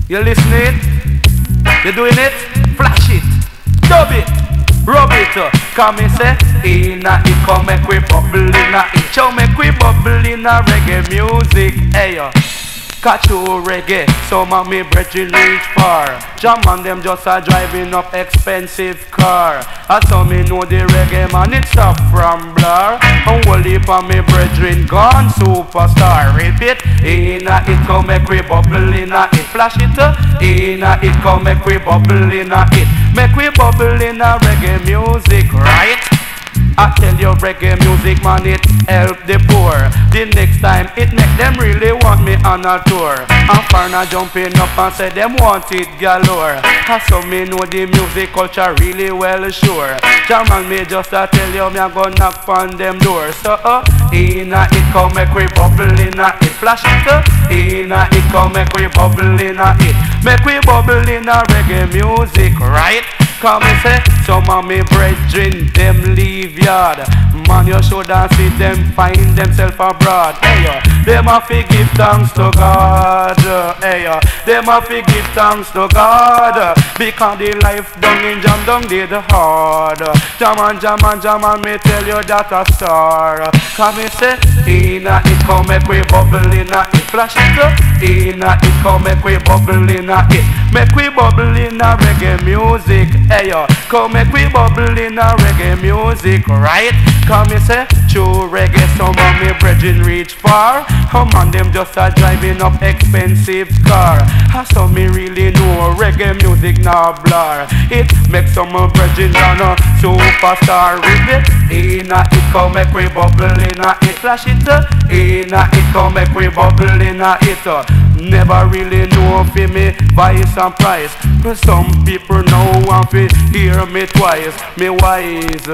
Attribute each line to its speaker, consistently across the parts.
Speaker 1: You listening? You doing it? Flash it, dub it, rub it. Come and say, inna it come make we bubble inna it. Show make we bubble inna reggae music. Hey yo. Catch you reggae, some of me brethren reach far. Jam and them just a driving up expensive car. I saw me know the reggae man, it's up from Blur. And one heap of me brethren gone superstar. Repeat, inna it come make we bubble inna it. Flash it, inna it come make we bubble inna it. Make we bubble inna reggae music, right? I tell you reggae music man, it help the poor. The next time it make them really want me on a tour. And foreigner jumping up and say them want it galore. I saw me know the music culture really well sure. German me just a tell you me a go knock on them doors. So inna it come make we bubble inna it. Flash it inna it come make we bubble inna it. Make we bubble inna reggae music, right? Come and say, some of me brethren, them leave yard. Man, you shoulda see them find themselves abroad. Hey, them a fi give thanks to God. Hey, them a fi give thanks to God. Because the life down in jam down did hard. Jaman, me tell you that a star. Come and say, inna it come make we bubble inna it. Flash it, inna it come make we bubble inna it. Make we bubble inna reggae music. Hey yo, come make we bubble inna reggae music, right? Come me say, true reggae, some of me brethren reach far. Come on, them just a driving up expensive car. I saw me really know reggae music now blur. It makes some brethren run a superstar with it. Inna it come make we bubble inna it. Flash it, inna it come make we bubble inna it. Never really know for me vice and price. Some people now want to hear me twice. Me wise,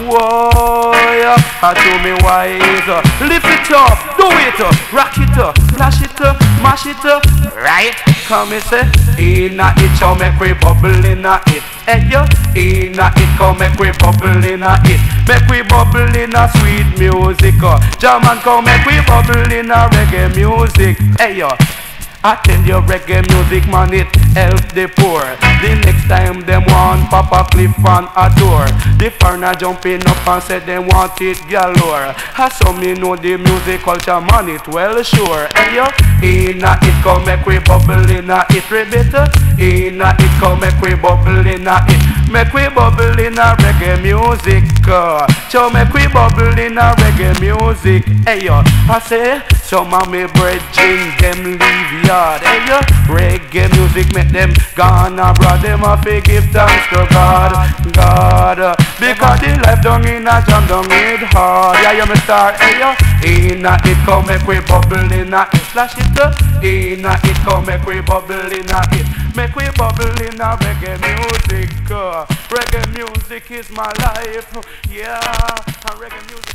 Speaker 1: whoa, I do me wise. Lift it up, do it, rock it, flash it, mash it, right? Come and say, inna it shall make we bubble inna it. Hey yo, inna it come make we bubble inna it. Make we bubble inna sweet music. German come make we bubble inna reggae music. Hey yo. I tell you reggae music man, it help the poor. The next time them want Papa Cliff on a door. The foreigner jumping up and said them want it galore. I saw me know the music culture man, it well sure. Hey yo, inna it come make we bubble inna it. Repeat, inna it come make we bubble inna it. Make we bubble inna reggae music. So make we bubble inna reggae music. Hey yo, I say some of me brethren them leave yard. Hey yo, reggae music make them gone abroad. Them a fi give thanks to God, God. Because the life down in a jam down it hard. Yeah, you me star. Hey yo, inna it come make we bubble inna it. Flash it, inna it come make we bubble inna it. Make we bubble inna reggae music. Reggae music is my life. Yeah, and reggae music.